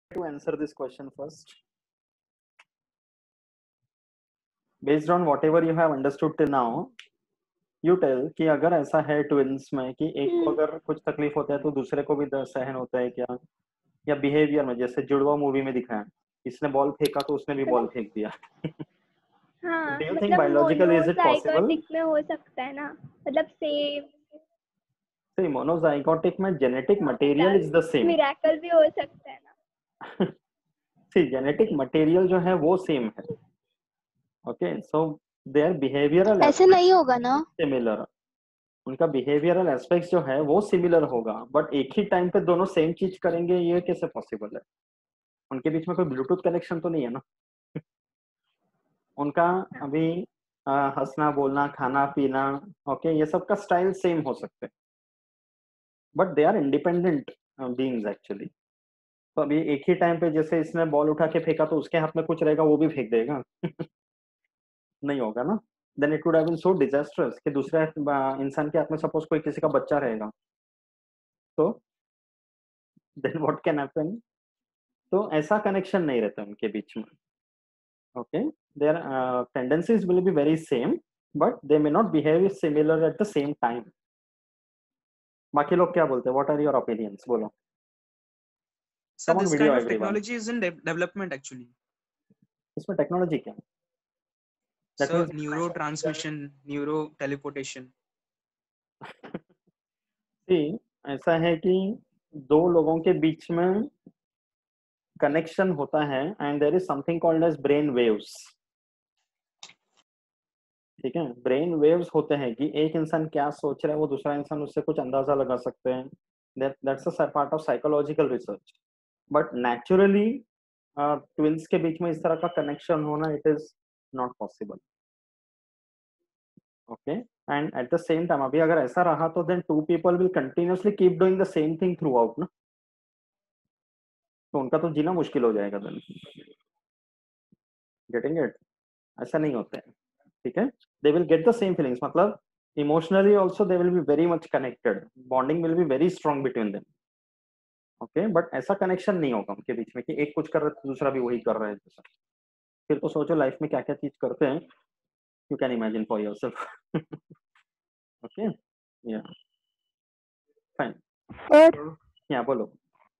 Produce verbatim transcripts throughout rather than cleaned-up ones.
to answer this question first. Based on whatever you have understood till now, you tell कि अगर ऐसा है twins में कि एक को अगर कुछ तकलीफ होता है तो दूसरे को भी दर्द सहन होता है क्या, या बिहेवियर में जैसे जुड़वा मूवी में दिखाया, इसने बॉल फेंका तो उसने भी बॉल फेंक दिया. हाँ, Do you think मतलब biologically is it possible? Monozygotic में हो सकता है ना, मतलब सेम. See, monozygotic में genetic material is the same. Miracle भी हो सकता है ना. See, genetic material जो है वो same है. Okay, so their behavioral ऐसे नहीं होगा ना, similar. उनका behavioral aspects जो है वो similar होगा, but एक ही टाइम पे दोनों सेम चीज करेंगे, ये कैसे पॉसिबल है? उनके बीच में कोई ब्लूटूथ कनेक्शन तो नहीं है ना. उनका अभी हंसना बोलना खाना पीना ओके ये सब का स्टाइल सेम हो सकते हैं, but they are independent beings actually. तो अभी एक ही टाइम पे जैसे इसने बॉल उठा के फेंका तो उसके हाथ में कुछ रहेगा वो भी फेंक देगा. नहीं होगा ना. Then it would have been so disastrous कि दूसरे इंसान के हाथ में सपोज कोई किसी का बच्चा रहेगा तो देन व्हाट कैन हैपन. तो ऐसा कनेक्शन नहीं रहता उनके बीच में. Okay, there tendencies will be very same but they may not behave similar at the same time. बाकी लोग क्या बोलते हैं? What are your opinions? बोलो. Sir, Come on, this video, kind of everyone. technology is in de development actually. इसमें technology क्या है? That Sir, means neurotransmission, neuro teleportation. see, ऐसा है कि दो लोगों के बीच में कनेक्शन होता है and there is something called as brain waves. ठीक है, ब्रेन वेव्स होते हैं कि एक इंसान क्या सोच रहा है वो दूसरा इंसान उससे कुछ अंदाजा लगा सकते हैं. That that's a part of psychological research. But naturally twins के बीच में इस तरह का कनेक्शन होना it is not possible. Okay, and at the same time अभी अगर ऐसा रहा तो then two people will continuously keep doing the same thing throughout ना, तो उनका तो जीना मुश्किल हो जाएगा. Then getting it? ऐसा नहीं होता है. ठीक है, they will get the same feelings, मतलब emotionally also they will be very much connected, bonding will be very strong between them. Okay, but ऐसा कनेक्शन नहीं होगा उनके बीच में कि एक कुछ कर रहा है तो दूसरा भी वही कर रहा है. जैसा फिर तो सोचो लाइफ में क्या क्या चीज करते हैं. You can imagine for yourself. Okay, या फाइन. सर या बोलो.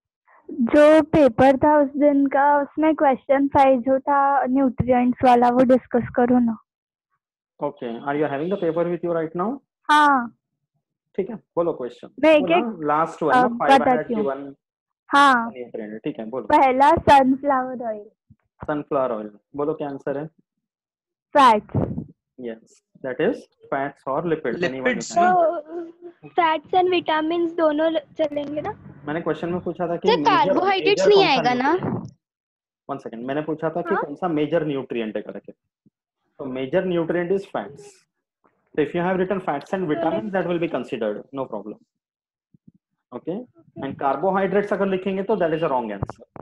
जो पेपर था उस दिन का उसमें क्वेश्चन फाइव जो था न्यूट्रिएंट्स वाला वो डिस्कस करो ना. Okay, are you having the paper with you right now? हाँ, ठीक है, बोलो क्वेश्चन. मैं एक एक लास्ट वन अ, ना, फाइव बताती हंड्रेड हूँ. वन. हाँ, ठीक है, बोलो. पहला सनफ्लावर ऑयल. Sunflower oil. बोलो क्या आंसर है? Fats. Yes, that is fats और लिपिड्स. Lipids, तो फैट्स एंड विटामिन्स दोनों चलेंगे ना. मैंने क्वेश्चन में पूछा था कि सर कार्बोहाइड्रेट्स नहीं आएगा ना? वन सेकंड, मैंने पूछा था कि हाँ? कौन सा मेजर न्यूट्रिएंट है करके. तो major nutrient is fats. So if you have written fats and vitamins, that will be considered, no problem. Okay, and carbohydrates अगर लिखेंगे तो that is a wrong answer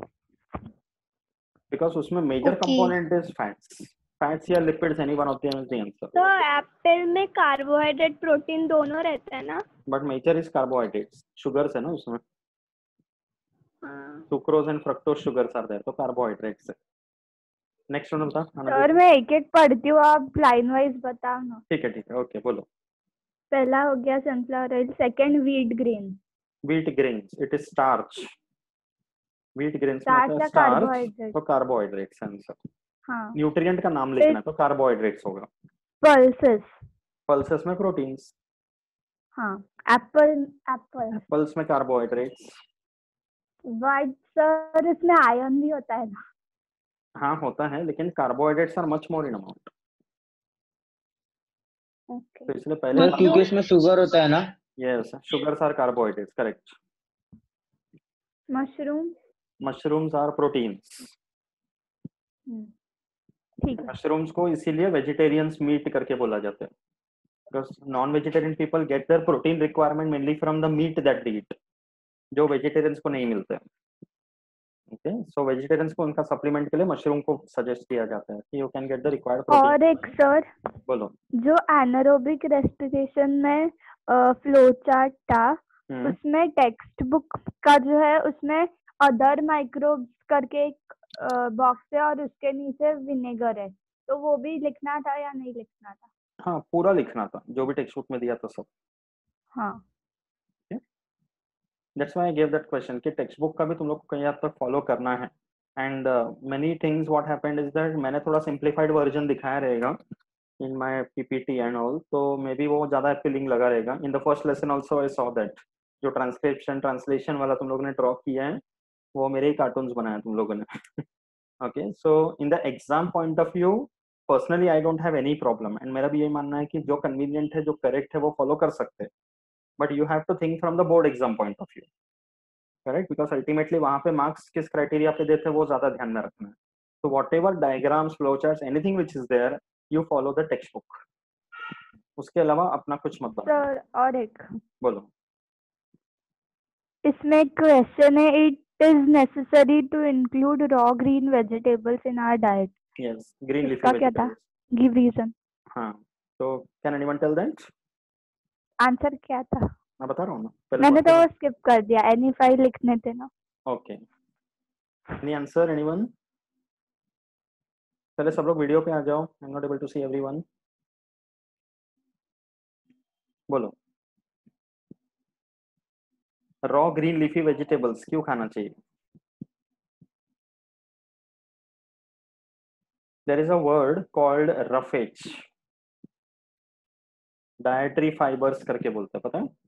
because उसमें major Okay. component is fats. Fats या lipids, any one of them is the answer. तो apple में carbohydrate protein दोनों रहता है ना. But major is carbohydrates. Sugars है ना उसमें. हाँ. Sucrose and fructose sugars are there, तो carbohydrates है. Next one बता. सर मैं एक एक पढ़ती हूँ, आप लाइन वाइज बताओ ना. ठीक है ठीक है, ओके बोलो. पहला हो गया sunflower oil. Second wheat grain. Wheat grains, it is starch. Wheat grains Starch मतलब या starch, carbohydrate? तो carbohydrates आंसर. हाँ. न्यूट्रिएंट का नाम लिखना है तो कार्बोहाइड्रेट्स होगा. पल्सेस. पल्सेस में प्रोटीन्स. हाँ. एप्पल. एप्पल. एप्पल्स में कार्बोहाइड्रेट्स. वाइट सर इसमें आयरन भी होता है ना? हाँ होता है, लेकिन carbohydrates are much more in amount. Okay. तो इसलिए पहले क्योंकि इसमें शुगर होता है ना. Yes, sugars are carbohydrates, correct. Mushroom. Mushrooms are proteins. ठीक है. मशरूम्स को इसीलिए वेजिटेरियंस मीट करके बोला जाता है because non vegetarian people get their protein requirement mainly from the meat that they eat, जो वेजिटेरियंस को नहीं मिलते हैं. ओके, सो वेजिटेरियंस को उनका सप्लीमेंट के लिए मशरूम को सजेस्ट किया जाता है कि you can get the required protein. और एक सर बोलो. जो एनारोबिक रेस्पिरेशन में फ्लो चार्ट था उसमें टेक्स्ट बुक का जो है उसमें अदर माइक्रोब्स करके एक बॉक्स है और उसके नीचे विनेगर है, तो वो भी लिखना था या नहीं लिखना था? हाँ पूरा लिखना था, जो भी टेक्स्ट बुक में दिया था सब। हाँ that's why I give that question कि टेक्स्ट बुक का भी तुम लोग को कहीं हद तक फॉलो करना है। And many things what happened is that मैंने थोड़ा सिंप्लीफाइड वर्जन दिखाया रहेगा in my PPT and all, तो मे बी वो ज़्यादा अपीलिंग लगा रहेगा। In the first lesson also I saw that जो ट्रांसक्रिप्शन ट्रांसलेशन वाला तुम लोगों ने ड्रॉ किया है वो मेरे ही कार्टून्स बनाए तुम लोगों ने। Okay, so in the exam point of view personally I don't have any problem, and मेरा भी ये मानना है कि जो कन्वीनियंट है जो करेक्ट है वो फॉलो कर सकते हैं, but you have to think from the board exam point of view, correct, because ultimately वहां पे मार्क्स किस क्राइटेरिया पे देते हैं वो ज्यादा ध्यान में रखना है। तो whatever diagrams, flow charts, anything which is there, you follow the textbook, उसके अलावा अपना कुछ मत बनाओ। सर, और एक बोलो। इसमें क्वेश्चन है, it is necessary to include raw green vegetables in our diet. Yes, green leafy इसका क्या था? वेजिटेबल्स। Give reason. हाँ, तो can anyone tell that? Answer क्या था? मैं बता रहा हूँ ना, पहले मैंने तो question- स्किप कर दिया, एनी फाइव लिखने थे ना। Okay, any answer anyone? पहले सब लोग वीडियो पे आ जाओ, I am not able to see everyone. बोलो। रॉ ग्रीन लीफी वेजिटेबल्स क्यों खाना चाहिए? There is a word called roughage, dietary fibres करके बोलते हैं, पता है?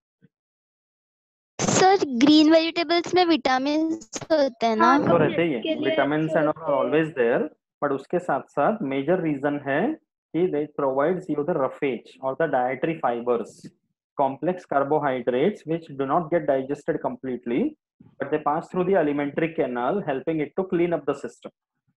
सर ग्रीन वेजिटेबल्स में विटामिन होते हैं ना? हाँ, तो तो रहते ही के है, लिए विटामिन अच्छे एंड होते आर हैं। ऑलवेज देयर, बट उसके साथ साथ मेजर रीजन है कि they provides you the roughage और the dietary fibres, complex carbohydrates which do not get digested completely, but they pass through the alimentary canal, helping it to clean up the system.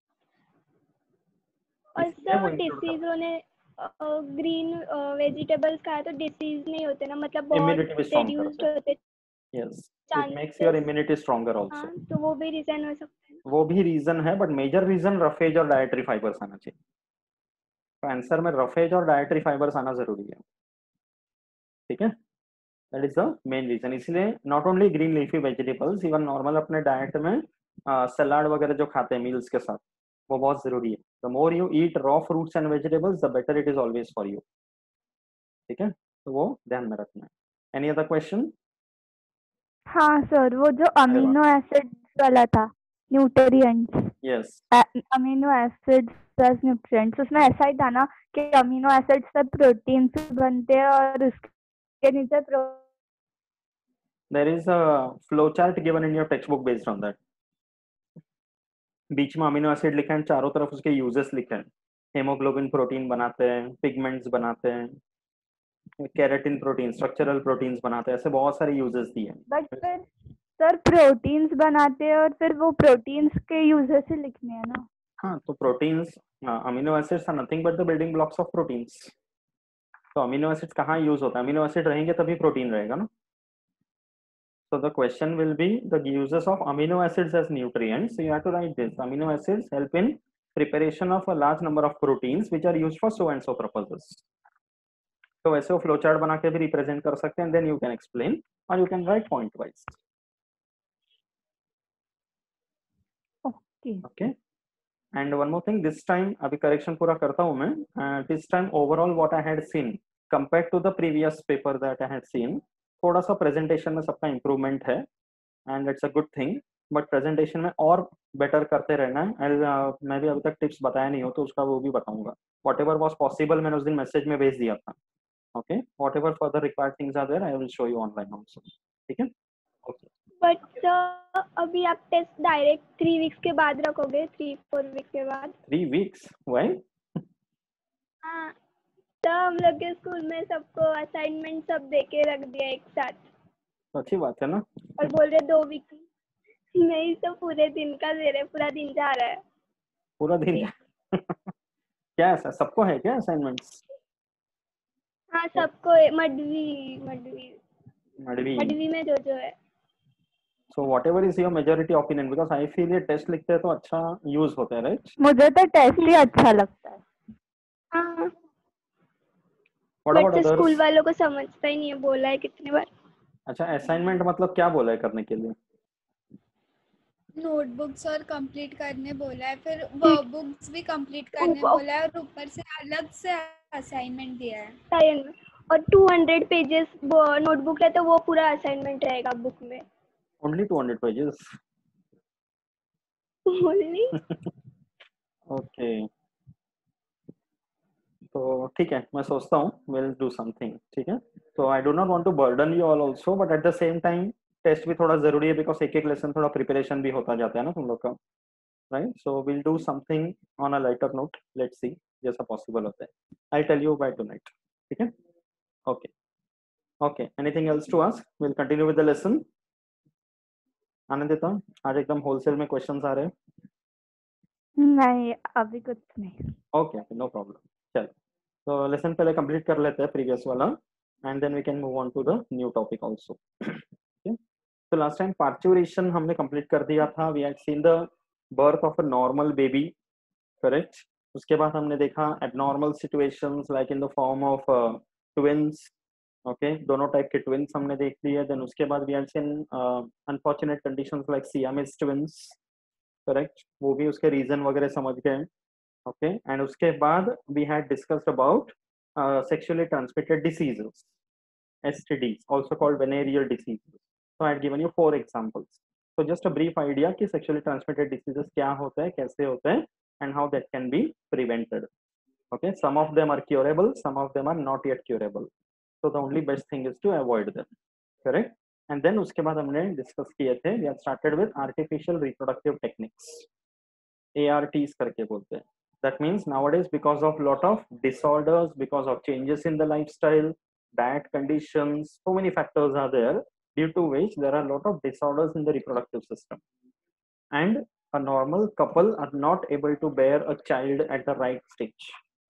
और इसलिए वो sir include करते डिसीजों ने green vegetables खाए तो disease नहीं होते ना, मतलब हैं। बहुत Immunity भी strong रिड्यूस्ड करते हैं। होते Yes, it makes your chances. immunity stronger also. हाँ, तो वो भी रीजन हो सकता है। वो भी रीजन है, बट मेजर रीजन रफेज और डायट्री फाइबर्स आना चाहिए। तो आंसर में रफेज और डायट्री फाइबर्स आना जरूरी है, ठीक है? That is the main reason. इसलिए not only green leafy vegetables, even normal अपने डाइट में सलाद वगैरह जो खाते हैं मील्स के साथ, वो बहुत जरूरी है। The more you eat raw fruits and vegetables the better it is always for you, ठीक है? तो वो ध्यान में रखना है। Any other question? हाँ सर, वो जो अरे वाह, अमीनो एसिड्स वाला था, nutrients, yes, amino acids plus nutrients, उसमें ऐसा ही था ना कि अमीनो एसिड्स से प्रोटीन्स बनते हैं और उसके नीचे pro there is a flow chart given in your textbook based on that. बीच में अमीनो एसिड लिखा है, चारों तरफ उसके यूजेस लिखे हैं। हेमोग्लोबिन प्रोटीन बनाते हैं, पिगमेंट्स बनाते हैं, केराटिन प्रोटीन, स्ट्रक्चरल प्रोटीन्स बनाते हैं, ऐसे बहुत सारे यूजेस दिए हैं। बट फिर सर प्रोटीन्स बनाते हैं और फिर वो प्रोटीन्स के यूजेस ही लिखने हैं ना। हाँ, तो proteins, amino acids are nothing but the building blocks of proteins. तो अमीनो एसिड्स कहाँ यूज होता है? अमीनो एसिड रहेंगे तभी प्रोटीन रहेगा ना। So the question will be the uses of amino acids as nutrients. So you have to write this. Amino acids help in preparation of a large number of proteins which are used for so and so purposes. तो वैसे वो flow chart बना के भी represent कर सकते हैं, then you can explain और you can write point wise. Okay okay, and one more thing, this time अभी करेक्शन पूरा करता हूँ मैं। This time overall what I had seen compare to the previous paper that I had seen, थोड़ा सा presentation में सबका improvement है, and it's a good thing, but presentation में और बेटर करते रहना है। एंड uh, मैं भी अभी तक टिप्स बताया नहीं हो तो उसका वो भी बताऊंगा। वॉट एवर वॉज पॉसिबल मैंने उस दिन मैसेज में भेज दिया था। Okay, whatever further required things are there I will show you online also, ठीक है? ओके, बट सर अभी आप टेस्ट डायरेक्ट थ्री वीक्स के बाद रखोगे, थ्री फोर वीक्स के बाद? Three weeks why? हाँ, तो हम लोग के स्कूल में सबको असाइनमेंट सब दे के रख दिया एक साथ, अच्छी बात है ना। और बोल रहे दो वीक नहीं तो पूरे दिन का दे रहे, पूरा दिन जा रहा है। पूरा दिन क्या ऐसा सबको है क्या असाइनमेंट्स? हाँ सबको है, मडवी मडवी मडवी। मडवी में जो जो है। So whatever is your majority opinion, because I feel ये टेस्ट लिखते हैं तो अच्छा यूज होता है, राइट? मुझे तो टेस्ट ही अच्छा लगता है। हाँ, what about but school others? वालों को समझता ही नहीं है, बोला है कितनी बार। अच्छा, असाइनमेंट मतलब क्या बोला है करने के लिए? नोटबुक्स और कंप्लीट करने बोला है, फिर वर्कबुक्स भी कंप्लीट करने बोला है और ऊपर से अलग से असाइनमेंट दिया है। Assignment. और टू हंड्रेड पेजेस नोटबुक है तो वो पूरा असाइनमेंट रहेगा बुक में only two hundred pages only. Okay, तो ठीक है, मैं सोचता हूँ विल डू समथिंग, ठीक है। तो I do not want to burden you all also, but at the same time test भी थोड़ा जरूरी है, बिकॉज एक एक लेसन थोड़ा प्रिपरेशन भी होता जाता है ना तुम लोग का, right. So will do something on a lighter note, let's see जैसा पॉसिबल होता है। I tell you by tonight, ठीक है। Okay okay, anything else to ask? Will continue with the lesson. Anandita, आज एकदम होलसेल में क्वेश्चंस आ रहे हैं। नहीं अभी कुछ नहीं। ओके, नो प्रॉब्लम, चलो तो लेसन पहले कंप्लीट कर लेते हैं प्रीवियस वाला, and then we can move on to the new topic also. तो लास्ट टाइम पार्चुरेशन हमने कंप्लीट कर दिया था। We had seen the birth of a normal baby, correct. उसके बाद हमने देखा abnormal situations like in the form of twins, okay, दोनों टाइप के ट्विंस हमने देख लिए। देन उसके बाद we had seen unfortunate conditions like Siamese twins, correct, वो भी उसके रीजन वगैरह समझ गए, ओके। एंड उसके बाद we had discussed about sexually transmitted diseases, S T Ds, also called venereal diseases. So I had given you four examples. So just a brief idea कि sexually transmitted diseases क्या होता है, कैसे होते हैं, and how that can be prevented. Okay, some of them are curable, some of them are not yet curable. So the only best thing is to avoid them. Correct? And then उसके बाद हमने discuss किए थे, we have started with artificial reproductive techniques, A R Ts करके बोलते हैं. That means nowadays because of lot of disorders, because of changes in the lifestyle, diet conditions, so many factors are there due to which there are a lot of disorders in the reproductive system, and a normal couple are not able to bear a child at the right stage.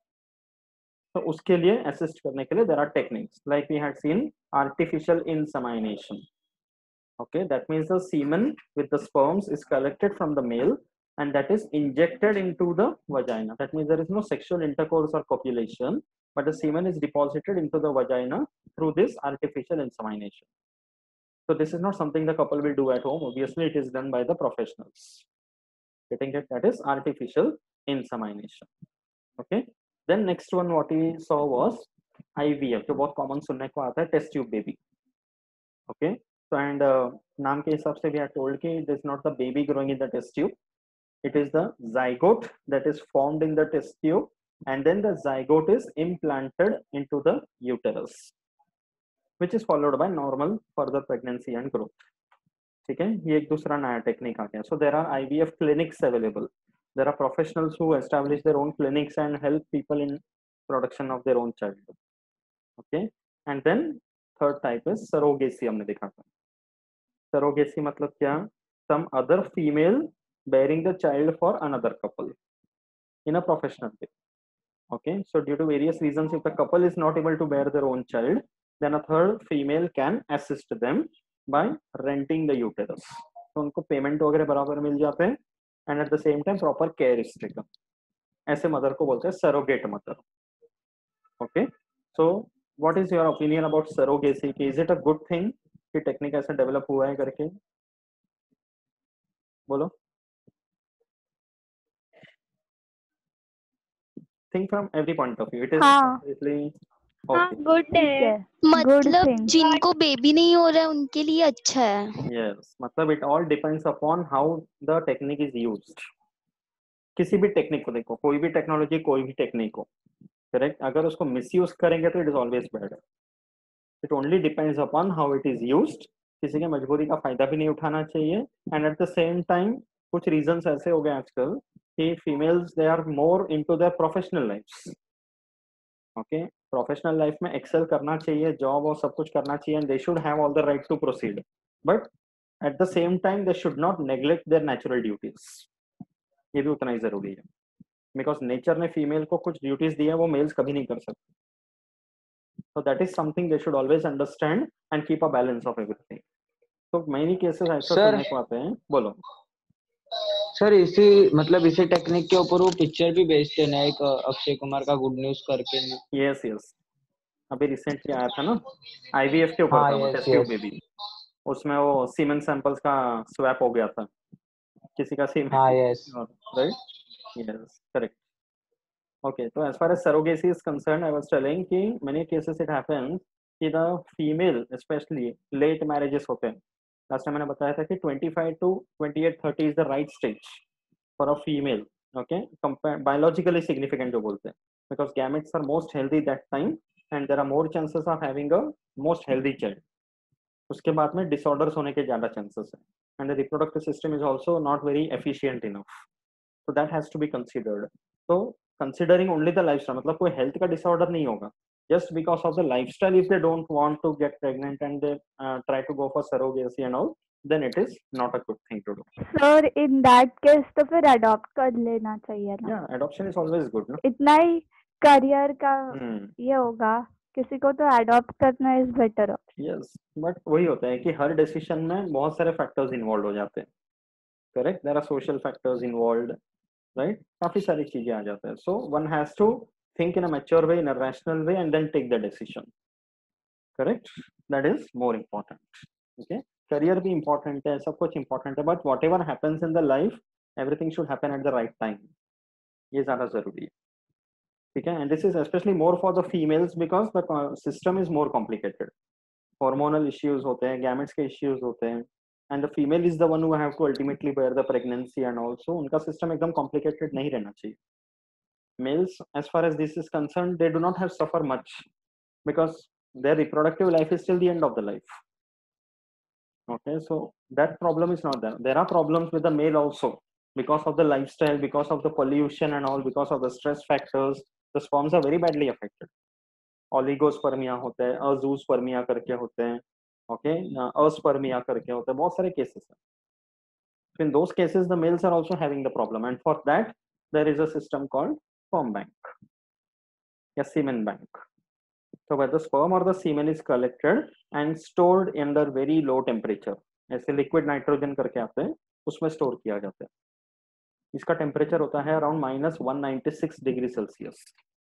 So उसके लिए assist करने के लिए there are techniques like we had seen artificial insemination. Okay, that means the semen with the sperms is collected from the male and that is injected into the vagina. That means there is no sexual intercourse or copulation, but the semen is deposited into the vagina through this artificial insemination. So this is not something the couple will do at home. Obviously, it is done by the professionals. Getting it? That is artificial insemination. Okay. Then next one what we saw was I V F, जो बहुत common सुनने को आता है, test tube baby. Okay. So and uh, नाम के हिसाब से we are told कि it is not the baby growing in the test tube. It is the zygote that is formed in the test tube, and then the zygote is implanted into the uterus, which is followed by normal further pregnancy and growth. ठीक है, ये एक दूसरा नया technique आ गया. So there are I V F clinics available. There are professionals who establish their own clinics and help people in production of their own child. Okay, and then third type is surrogacy. हमने देखा था. Surrogacy मतलब क्या? Some other female bearing the child for another couple in a professional way. Okay, so due to various reasons, if the couple is not able to bear their own child, then a third female can assist them by renting the uterus. तो उनको payment वगैरह बराबर मिल जाते हैं, and at the same time proper care is taken. ऐसे mother को बोलते हैं surrogate mother. Okay, so what is your opinion about surrogacy? Is it a good thing कि टेक्निक ऐसे डेवलप हुआ है करके? बोलो. Think from every point of view. It is हाँ. completely हाँ okay. गुड ठीक है. है. Good मतलब thing. जिनको बेबी नहीं हो रहा है उनके लिए अच्छा है. Yes, मतलब it all depends upon how the technique is used. किसी भी टेक्निक को देखो, कोई भी टेक्नोलॉजी, कोई भी टेक्निक हो, करेक्ट, अगर उसको मिसयूज करेंगे तो it is always bad. It only depends upon how it is used. किसी की मजबूरी का फायदा भी नहीं उठाना चाहिए, and at the same time कुछ रीजंस ऐसे हो गए आजकल कि females they are more into their professional life. Okay, professional life में एक्सेल करना चाहिए, जॉब और सब कुछ करना चाहिए, and they should have all the right to proceed, but at the same time they should not neglect their natural duties. ये भी उतना ही जरूरी है, बिकॉज नेचर ने फीमेल को कुछ ड्यूटीज दी है वो मेल्स कभी नहीं कर सकते. So that is something they should always understand and keep a balance of everything. So many cases ऐसा Sir, सुनने को आते हैं. बोलो. सर इसी मतलब इसी टेक्निक के ऊपर वो पिक्चर भी बेचते हैं, एक अक्षय कुमार का गुड न्यूज करके. यस यस, अभी रिसेंटली आया था ना, आईवीएफ के ऊपर हाँ, था, yes, test tube yes. Baby. उसमें वो सीमेन सैंपल्स का स्वैप हो गया था, किसी का सेम हाँ yes right yes correct okay so as far as surrogacy is concerned I was telling कि many cases it happens कि the female especially late marriages होते हैं last time मैंने बताया था कि twenty-five to twenty-eight thirty is the right stage for a female okay compare biologically significant जो बोलते हैं because gametes are most healthy that time and there are more chances of having a most healthy child उसके बाद में disorders होने के ज़्यादा chances हैं and the reproductive system is also not very efficient enough so that has to be considered so considering only the lifestyle मतलब कोई health का disorder नहीं होगा just because of the lifestyle if they don't want to get pregnant and they uh, try to go for surrogacy and all then it is not a good thing to do sir in that case तो फिर adopt कर लेना चाहिए ना yeah adoption is always good ना इतना ही career का hmm. ये होगा किसी को तो अडॉप्ट करना इज बेटर yes but वही होता है कि हर डिसीजन में बहुत सारे फैक्टर्स इन्वॉल्व हो जाते हैं correct there are social factors involved right काफी सारी चीजें आ जाते हैं so one has to think in a mature way in a rational way and then take the decision correct that is more important okay career भी important है सब कुछ important है but whatever happens in the life everything should happen at the right time ये ज्यादा जरूरी है ठीक है and this is especially more for the females because the system is more complicated hormonal issues होते हैं gametes के issues होते हैं and the female is the one who have to ultimately bear the pregnancy and also उनका system एकदम complicated नहीं रहना चाहिए males as far as this is concerned they do not have suffer much because their reproductive life is till the end of the life okay so that problem is not there there are problems with the male also because of the lifestyle because of the pollution and all because of the stress factors the sperms are very badly affected oligospermia होते हैं azoospermia करके होते हैं okay aspermia करके होते हैं बहुत सारे cases हैं so in those cases the males are also having the problem and for that there is a system called sperm bank या semen bank so where the sperm or the semen is collected and stored under very low temperature ऐसे liquid nitrogen करके आते हैं उसमें store किया जाता है इसका temperature होता है around minus one ninety-six degree Celsius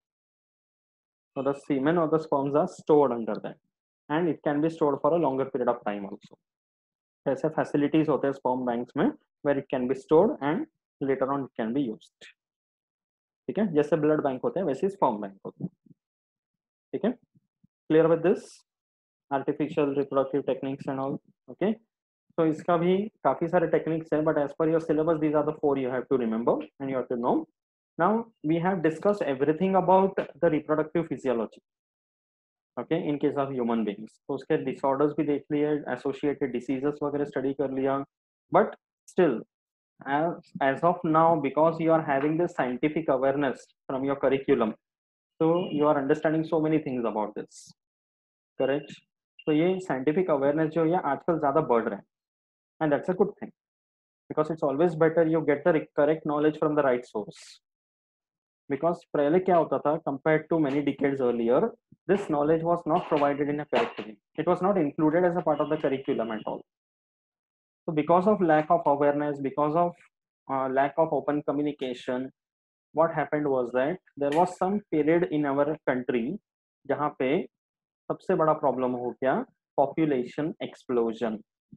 so the semen or the sperms are stored under that and it can be stored for a longer period of time also ऐसे facilities होते हैं sperm banks में where it can be stored and later on it can be used ठीक है जैसे blood bank होते हैं वैसे sperm bank होते हैं ठीक है clear with this artificial reproductive techniques and all okay so इसका भी काफी सारे techniques हैं but as per your syllabus these are the four you have to remember and you have to know now we have discussed everything about the reproductive physiology okay in case of human beings तो उसके disorders भी देख लिए associated diseases वगैरह study कर लिया but still as, as of now because you are having this scientific awareness from your curriculum so you are understanding so many things about this correct so ये scientific awareness जो ये आजकल ज़्यादा बढ़ रहा है and that's a good thing because it's always better you get the correct knowledge from the right source because पहले क्या होता था compared to many decades earlier this knowledge was not provided in a correct way it was not included as a part of the curriculum at all so because of lack of awareness because of uh, lack of open communication what happened was that there was some period in our country जहाँ पे सबसे बड़ा problem हो गया population explosion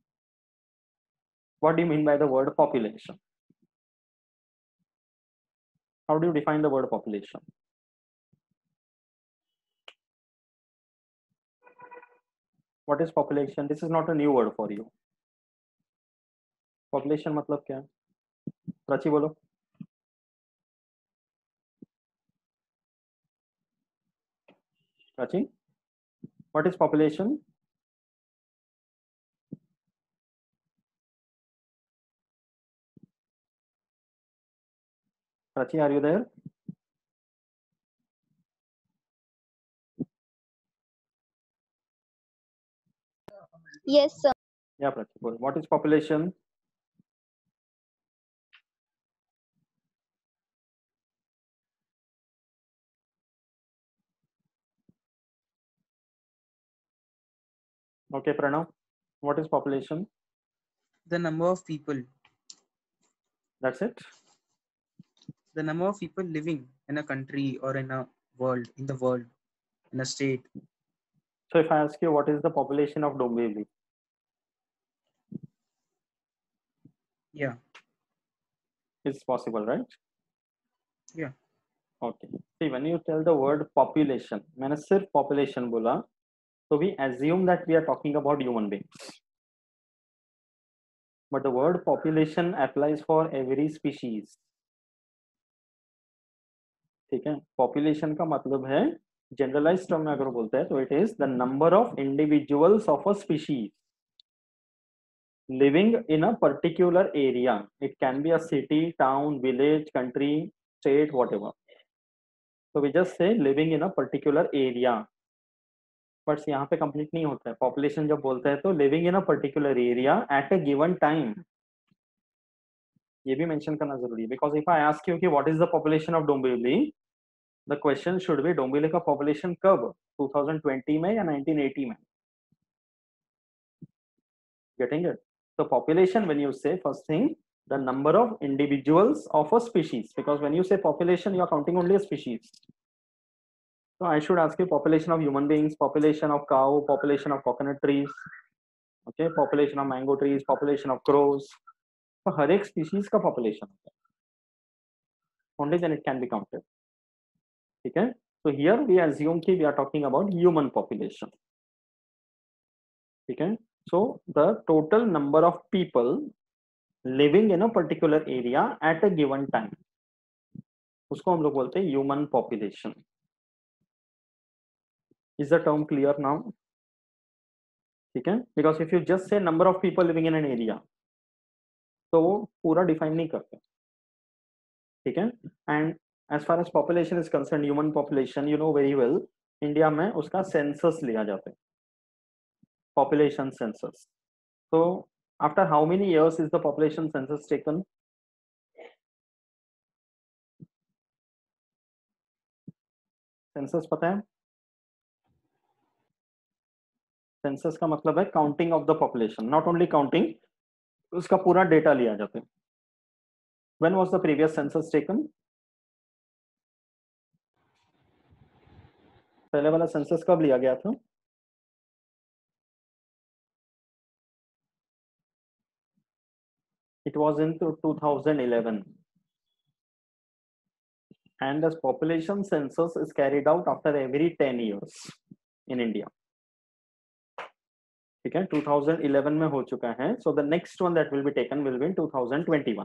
what do you mean by the word population how do you define the word population what is population this is not a new word for you population मतलब क्या प्राची बोलो Prachi what is population Prachi, are you there? Yes, sir. Yeah, Prachi. What is population? Okay, Pranav. What is population? The number of people. That's it? The number of people living in a country or in a world, in the world, in a state. So if I ask you, what is the population of Dombivli? Yeah. It's possible, right? Yeah. Okay. See, when you tell the word population, मैंने सिर्फ population बोला, so we assume that we are talking about human beings. But the word population applies for every species. ठीक है? Population का मतलब है generalized term में अगर बोलते हैं तो it is the number of individuals of a species living in a particular area. It can be a city, town, village, country, state, whatever. So we just say living in a particular area. But यहाँ पे complete नहीं होता है. Population जब बोलते हैं तो living in a particular area at a given time. ये भी mention करना जरूरी है. Because if I ask you कि what is the population of Dombivli, the question should be Dombivli का population कब? twenty twenty में या nineteen eighty में? Getting it? So population, when you say first thing, the number of individuals of a species, because when you say population, you are counting only a species. So I should ask you population of human beings, population of cow, population of coconut trees, okay, population of mango trees, population of crows. So हर एक species का population होता है. Only then it can be counted. ठीक है? So here we assume कि we are talking about human population. ठीक है? So the total number of people living in a particular area at a given time, उसको हम लोग बोलते हैं human population. Is the term clear now? ठीक है? Because if you just say number of people living in an area, तो वो पूरा define नहीं करते. ठीक है? And as far as population is concerned, human population, you know very well, India में उसका census लिया जाता है. Population census. So after how many years is the population census taken? Census पता है? Census का मतलब है counting of the population, not only counting, उसका पूरा data लिया जाता है. When was the previous census taken? पहले वाला census कब लिया गया था? It was in two thousand eleven. And the population census is carried out after every ten years in India. ठीक है? two thousand eleven में हो चुका है. So the next one that will be taken will be in two thousand twenty-one.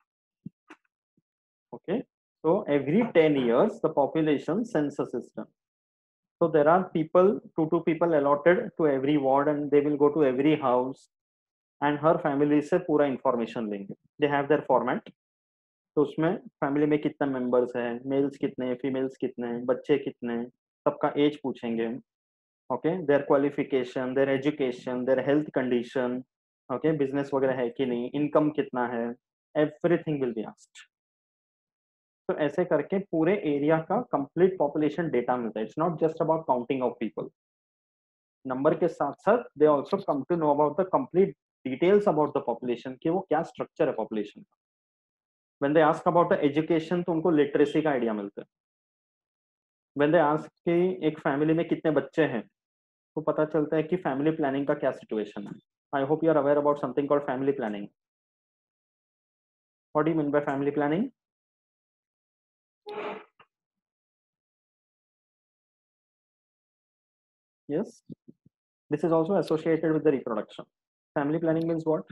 Okay? So every ten years the population census is done. So there are people, two two people allotted to every ward, and they will go to every house and her family से पूरा information लेंगे. They have their format. तो उसमें family में कितने members हैं, mails कितने, females कितने, बच्चे कितने, सबका एज पूछेंगे. Okay, their qualification, their education, their health condition, okay, business वगैरह है कि नहीं, इनकम कितना है, एवरीथिंग विल बी आस्क्ड. तो ऐसे करके पूरे एरिया का कंप्लीट पॉपुलेशन डेटा मिलता है. It's not just about counting of people. Number के साथ साथ they also come to know about the complete details about the population, कि वो क्या स्ट्रक्चर है पॉपुलेशन का. When they ask about the education, तो उनको लिटरेसी का आइडिया मिलता है. When they ask कि एक फैमिली में कितने बच्चे हैं, तो पता चलता है कि फैमिली प्लानिंग का क्या सिचुएशन है. I hope you are aware about something called family planning. What do you mean by family planning? Yes, this is also associated with the reproduction. Family planning means what?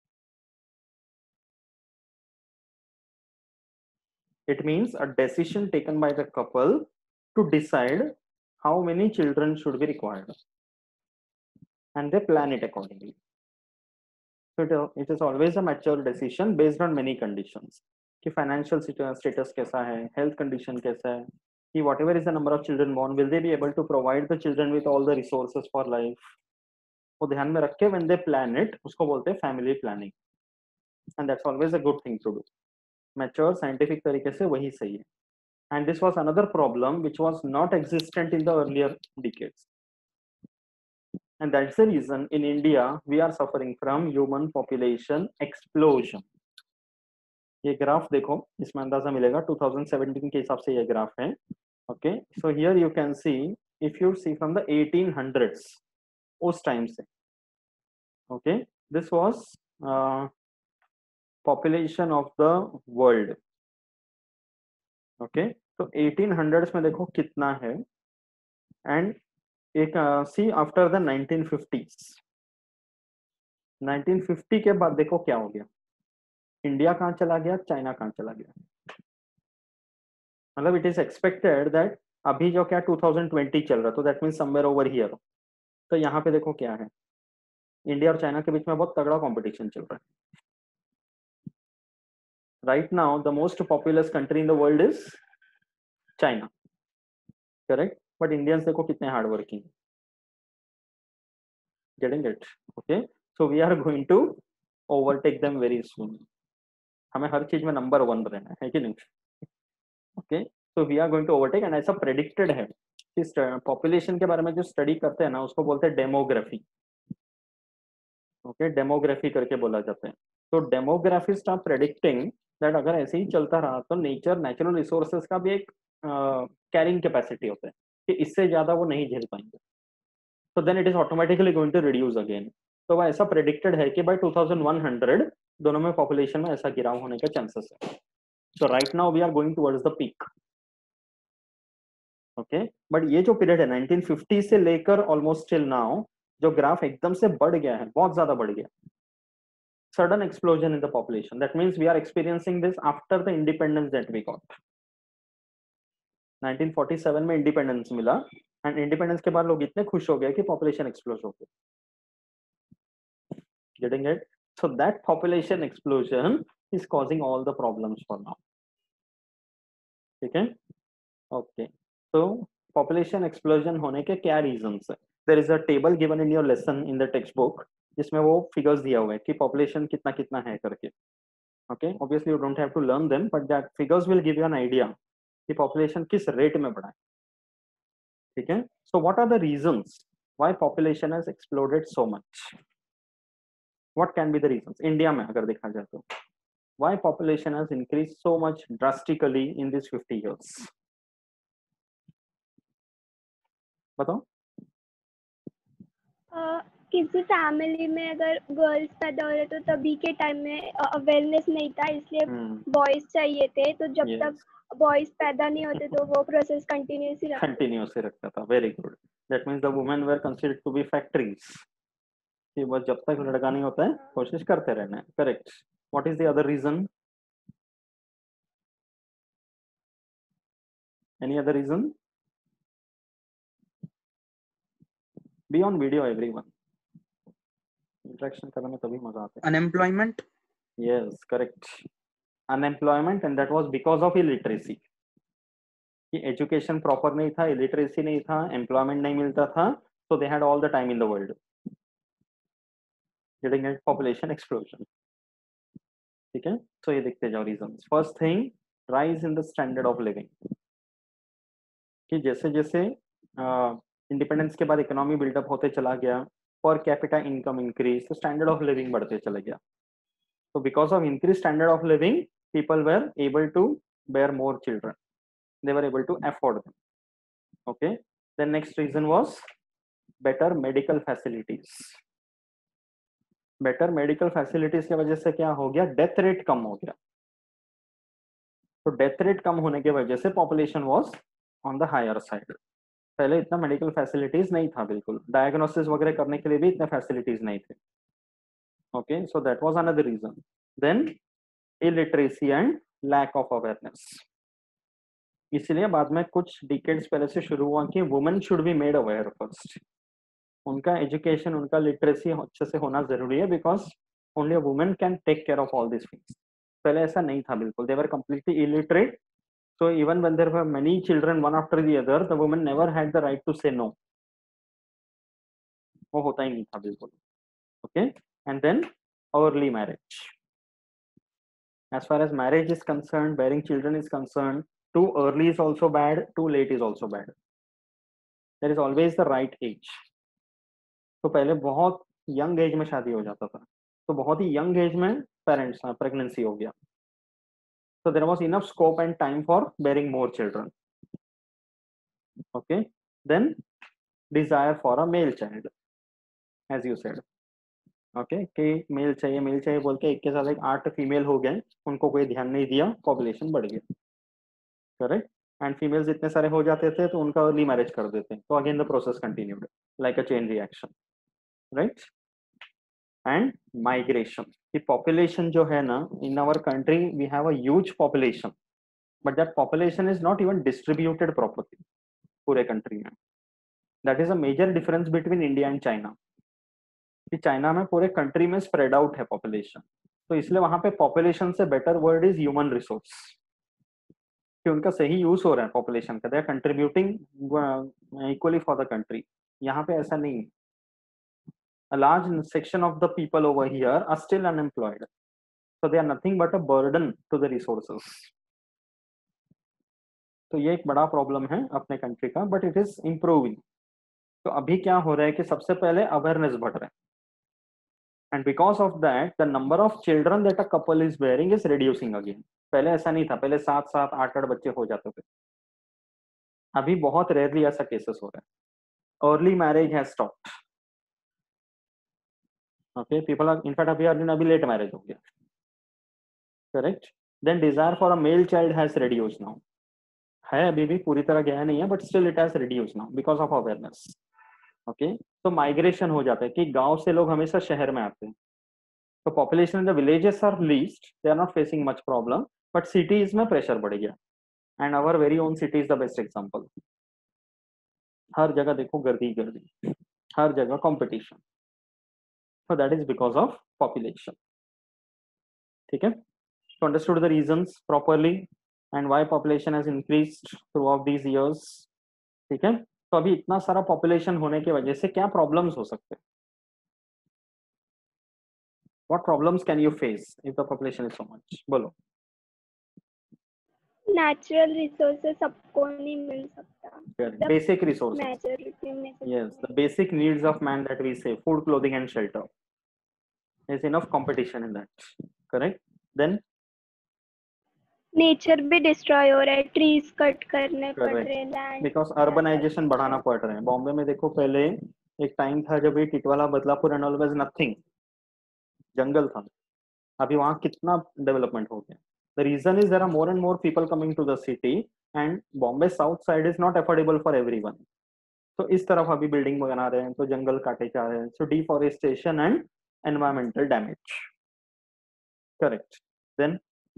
It means a decision taken by the couple to decide how many children should be required, and they plan it accordingly. So it, it is always a mature decision based on many conditions. कि financial status कैसा है, health condition कैसा है, कि whatever is the number of children born, will they be able to provide the children with all the resources for life? वो ध्यान में रख के when they plan it, उसको बोलते हैं family planning, and that's always a good thing to do. Mature scientific तरीके से वही सही है. And this was another problem which was not existent in the earlier decades. And that's the reason in India we are suffering from human population explosion. ये graph देखो, इसमें अंदाजा मिलेगा. twenty seventeen के हिसाब से ये ग्राफ है. Okay, so here you can see, if you see from the eighteen hundreds, उस टाइम से, okay, this was uh, population of the world. Okay, तो एटीन हंड्रेड्स में देखो कितना है, एंड एक see after the nineteen fifties, nineteen fifty के बाद देखो क्या हो गया, इंडिया कहाँ चला गया, चाइना कहाँ चला गया। मतलब इट इज एक्सपेक्टेड दैट अभी जो क्या टू थाउजेंड ट्वेंटी चल रहा, तो that mean somewhere over here. तो यहाँ पे देखो क्या है, इंडिया और चाइना के बीच में बहुत तगड़ा कंपटीशन चल रहा है। Right now the most populous country in the world is China, correct, but Indians देखो कितने hard working, getting it. Okay, so we are going to overtake them very soon. हमें हर चीज में नंबर वन रहना है कि नहीं। Okay, so we are going to overtake, and ऐसा प्रेडिक्टेड है कि पॉपुलेशन के बारे में जो स्टडी करते हैं ना उसको बोलते हैं डेमोग्राफी। ओके, डेमोग्राफी करके बोला जाता है। तो डेमोग्राफिस्ट आर प्रेडिक्टिंग दैट अगर ऐसे ही चलता रहा तो नेचर नेचुरल रिसोर्सेज का भी एक कैरिंग कैपेसिटी होता है कि इससे ज्यादा वो नहीं झेल पाएंगे, तो then it is automatically going to reduce again. तो वो ऐसा प्रेडिक्टेड है कि by two thousand one hundred दोनों में पॉपुलेशन में ऐसा गिराव होने का चांसेस है। So right now we are going towards the peak. Okay, but ये जो पीरियड है नाइनटीन फिफ्टी से लेकर ऑलमोस्ट टिल नाउ, जो ग्राफ एकदम से बढ़ गया है, बहुत ज्यादा बढ़ गया, sudden explosion in the population. That means we are experiencing this after the independence that we got. Nineteen forty seven में इंडिपेंडेंस मिला, एंड इंडिपेंडेंस के बाद लोग इतने खुश हो गए कि पॉपुलेशन एक्सप्लोज हो गई। Getting it? So that population explosion is causing all the problems for now. ठीक है? Okay. So population explosion होने के क्या reasons है? There is a table given in your lesson in the textbook जिसमें वो फिगर्स दिया हुआ है कि पॉपुलेशन कितना कितना है करके। Okay, obviously you don't have to learn them, but that figures will give you an idea कि पॉपुलेशन किस रेट में बढ़ा है। ठीक है, so what are the reasons why population has exploded so much? What can be the reasons India में अगर देखा जाए तो? Why population has increase so much drastically in this fifty years? बताओ। अ, किसी फैमिली में अगर गर्ल्स पैदा हो रहे तो तभी के टाइम में अवेयरनेस नहीं था, इसलिए बॉयज चाहिए थे। तो जब Yes. तक बॉयज पैदा नहीं होते तो वो प्रोसेस कंटिन्यूस ही रखते कंटिन्यूस रखता था। Very good, that means the women were considered to be factories, कि बस जब तक लड़का नहीं होता है कोशिश करते रहना है। Correct. What is the other reason? Any other reason? Be on video everyone, interaction करने में तभी मजा आता है। Unemployment. Yes, correct, unemployment, and that was because of illiteracy. कि एजुकेशन प्रॉपर नहीं था, इलिटरेसी नहीं था, एम्प्लॉयमेंट नहीं मिलता था, so they had all the time in the world. Getting it? Population explosion. ठीक है, तो ये देखते जाओ reasons. First thing, rise in the standard of living, कि जैसे जैसे इंडिपेंडेंस के बाद इकोनॉमी बिल्डअप होते चला गया, पर कैपिटा इनकम इंक्रीज, तो स्टैंडर्ड ऑफ लिविंग बढ़ते चले गया। तो because of increase standard of living, people were able to bear more children, they were able to afford them. Okay, then next reason was better medical facilities. better medical facilities की वजह से क्या हो गया, डेथ रेट कम हो गया। तो death rate कम होने की वजह से population was on the higher side. पहले इतना मेडिकल फैसिलिटीज नहीं था, बिल्कुल डायग्नोसिस वगैरह करने के लिए भी इतने फैसिलिटीज नहीं थे। Okay, so that was another reason. Then illiteracy and lack of awareness, इसलिए बाद में कुछ डिकेड्स पहले से शुरू हुआ कि women should be made aware first. उनका एजुकेशन, उनका लिटरेसी अच्छे से होना जरूरी है, because only a women can take care of all this things. पहले ऐसा नहीं था बिल्कुल, they were completely illiterate. So even when there were many children one after the other, the women never had the right to say no, वो होता ही नहीं था बिल्कुल। Okay, and then early marriage, as far as marriage is concerned, bearing children is concerned, too early is also bad, too late is also bad. There is always the right age. तो पहले बहुत young age में शादी हो जाता था, तो बहुत ही यंग एज में पेरेंट्स प्रेगनेंसी हो गया, so there was enough scope and time for bearing more children. Okay, then desire for a male child, as you said, okay कि मेल चाहिए मेल चाहिए बोल के एक के साथ एक आठ फीमेल हो गए, उनको कोई ध्यान नहीं दिया, पॉपुलेशन बढ़ गया, करेक्ट। एंड फीमेल्स इतने सारे हो जाते थे तो उनका अर्ली मैरिज कर देते, तो again the process continued like a chain reaction, right. And migration, कि पॉपुलेशन जो है ना in our country we have a huge population, but that population is not even distributed properly पूरे कंट्री में। That is a major difference between India and China, कि China में पूरे country में स्प्रेड आउट है पॉपुलेशन, तो इसलिए वहां पे पॉपुलेशन से better word is human resource, कि उनका सही यूज हो रहा है पॉपुलेशन का, they are contributing equally for the country. यहाँ पे ऐसा नहीं है, a large section of the people over here are still unemployed, so they are nothing but a burden to the resources। तो ये एक बड़ा प्रॉब्लम है अपने कंट्री का, बट इट इज इम्प्रूविंग। तो अभी क्या हो रहा है कि सबसे पहले अवेयरनेस बढ़ रहा है, and because of that the number of children that a couple is bearing is reducing again. पहले ऐसा नहीं था, पहले सात सात आठ आठ बच्चे हो जाते थे, अभी बहुत रेयरली ऐसा केसेस हो रहा है। Early marriage has stopped, okay, people are in fact अभी अभी लेट मैरिज हो गया, correct. Then desire for a male child has reduced now, है अभी भी पूरी तरह गया नहीं है, but still it has reduced now because of awareness, okay. तो माइग्रेशन हो जाता है कि गांव से लोग हमेशा शहर में आते हैं, तो population in the villages are least, they are not facing much problem, but cities में प्रेशर बढ़ गया, and our very own city is the best example. हर जगह देखो गर्दी गर्दी, हर जगह competition, so that is because of population, ठीक है। so understood the reasons properly and why population has increased throughout these years, ठीक है। तो अभी इतना सारा पॉपुलेशन होने की वजह से क्या प्रॉब्लम्स हो सकते हैं, what problems can you face if the population is so much, बोलो। नेचुरल रिसोर्सेस सबको नहीं मिल सकता, basic resources, मेजॉरिटी में से yes, the basic needs of man that we say, food, clothing and shelter, is enough competition in that, correct। then nature भी destroy हो रहा है, ट्रीज कट करने पड़ रहे हैं, लैंड बिकॉज अर्बनाइजेशन बढ़ाना पड़ रहे हैं। बॉम्बे में देखो पहले एक टाइम था जब ये Titwala Badlapur and all was nothing, जंगल था, अभी वहाँ कितना डेवलपमेंट हो गया। The reason is there are more and more people coming to the city, and Bombay south side is not affordable for everyone, तो इस तरफ अभी बिल्डिंग बना रहे हैं, तो जंगल काटे जा रहे हैं, so deforestation and environmental damage, correct. Then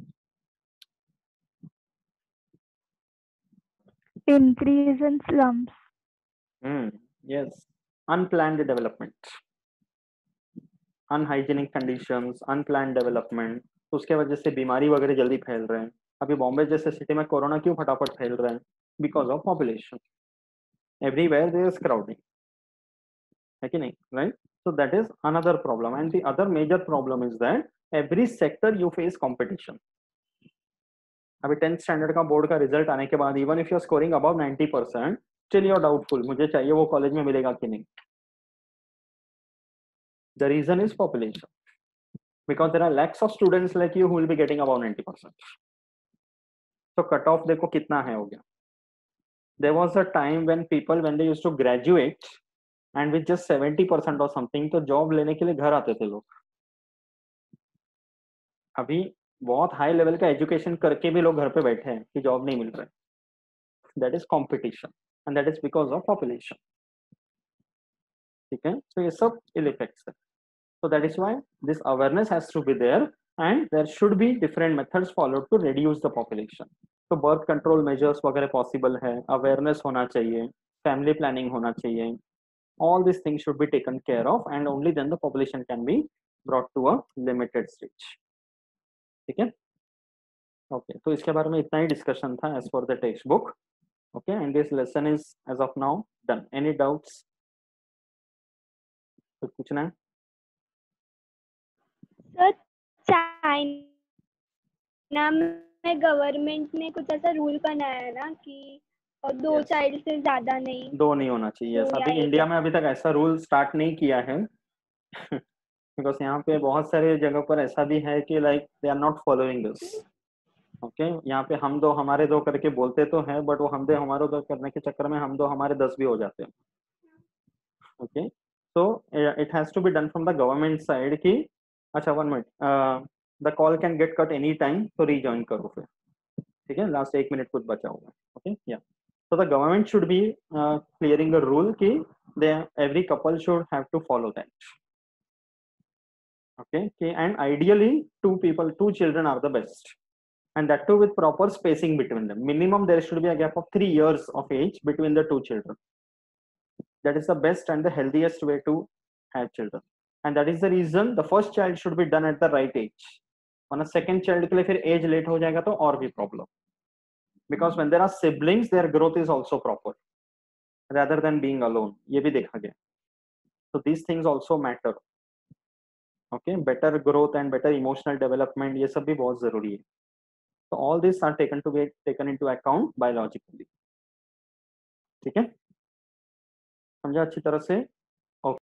increase in slums, Hmm. Yes. Unplanned development, unhygienic conditions, unplanned development, तो उसके वजह से बीमारी वगैरह जल्दी फैल रहे हैं। अभी बॉम्बे जैसे सिटी में कोरोना क्यों फटाफट फैल रहा है, because of population, everywhere there is crowding, है कि नहीं, right. So that is another problem, and the other major problem is that every sector you face competition. अभी टेंथ स्टैंडर्ड का बोर्ड का रिजल्ट आने के बाद even if you are scoring about ninety percent, still you are doubtful, मुझे चाहिए वो college में मिलेगा कि नहीं। The reason is population, because there are lakhs of students like you who will be getting about ninety percent. So cut off देखो कितना है हो गया। There was a time when people when they used to graduate and with just seventy percent or something, तो job लेने के लिए घर आते थे लोग। अभी बहुत हाई लेवल का एजुकेशन करके भी लोग घर पे बैठे हैं कि जॉब नहीं मिल रहा है। That is competition and that is because of population, ठीक है। तो ये सब ill effects है। So that is why this awareness has to be there, and there should be different methods followed to reduce the population. So birth control measures वगैरह possible है, awareness होना चाहिए, family planning होना चाहिए, all these things should be taken care of, and only then the population can be brought to a limited stage, ठीक है। Okay, तो इसके बारे में इतना ही discussion था as per the textbook. Okay, and this lesson is as of now done. Any doubts? कुछ पूछना है? सर चाइना में गवर्नमेंट ने कुछ ऐसा रूल बनाया है ना कि दो Yes. चाइल्ड से ज्यादा नहीं, दो नहीं होना चाहिए। दो yes. या अभी एक। इंडिया में अभी तक ऐसा रूल स्टार्ट नहीं किया है बिकॉज यहाँ पे बहुत सारे जगह पर ऐसा भी है कि like they are not following this, okay. यहाँ पे हम दो हमारे दो करके बोलते तो हैं, बट वो हम दो हमारे दो करने के चक्कर में हम दो हमारे दस भी हो जाते हैं, okay. so uh, it has to be done from the government side कि अच्छा one minute uh, the call can get cut any time तो rejoin करो फिर, ठीक है, लास्ट एक मिनट कुछ बचा होगा, ओके या so the government should be uh, clearing a rule कि they every couple should have to follow that, okay, okay, and ideally two people two children are the best, and that too with proper spacing between them. Minimum there should be a gap of three years of age between the two children. That is the best and the healthiest way to have children, and that is the reason the first child should be done at the right age. On a second child के लिए फिर age late हो जाएगा तो और भी problem, because when there are siblings their growth is also proper rather than being alone, ये भी देखा गया. So these things also matter, okay, better growth and better emotional development ये सब भी बहुत जरूरी है. So all these are taken to be taken into account biologically, ठीक है, समझा अच्छी तरह से.